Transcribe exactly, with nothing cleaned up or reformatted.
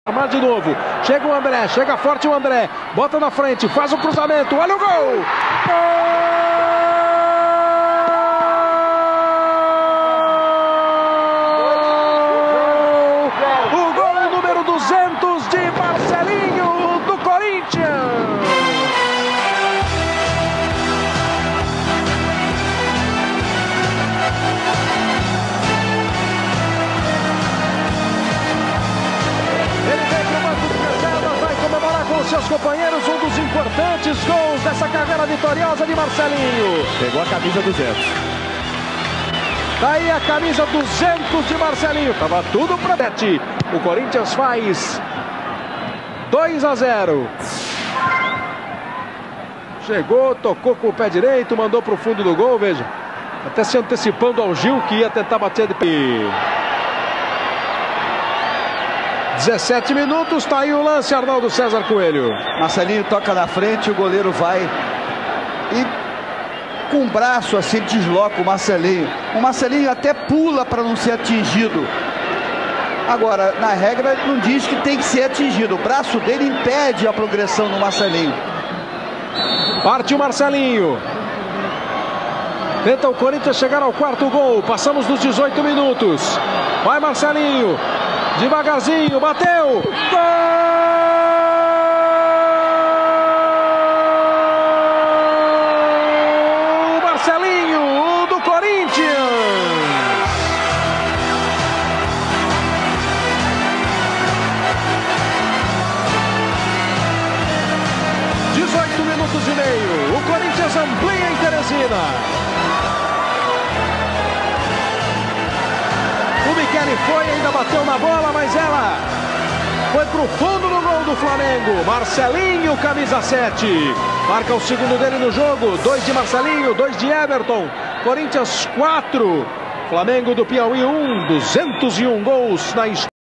Mais de novo, chega o André, chega forte o André, bota na frente, faz o cruzamento, olha o gol! Gol! O gol número duzentos de Marcelinho do Corinthians! Com seus companheiros, um dos importantes gols dessa carreira vitoriosa de Marcelinho. Pegou a camisa duzentos. Tá aí a camisa duzentos de Marcelinho. Tava tudo para Bete. O Corinthians faz dois a zero. Chegou, tocou com o pé direito, mandou para o fundo do gol, veja. Até se antecipando ao Gil, que ia tentar bater de pé. dezessete minutos, tá aí o lance, Arnaldo César Coelho. Marcelinho toca na frente, o goleiro vai e com o braço assim desloca o Marcelinho. O Marcelinho até pula para não ser atingido. Agora, na regra, não diz que tem que ser atingido. O braço dele impede a progressão do Marcelinho. Parte o Marcelinho. Tenta o Corinthians chegar ao quarto gol. Passamos dos dezoito minutos. Vai Marcelinho. Devagarzinho, bateu! Gol! Marcelinho, do Corinthians! dezoito minutos e meio. O Corinthians amplia em Teresina. O Michele foi, ainda bateu na bola, mas ela foi pro fundo do gol do Flamengo. Marcelinho, camisa sete. Marca o segundo dele no jogo. Dois de Marcelinho, dois de Everton. Corinthians quatro. Flamengo do Piauí um. duzentos e um gols na história.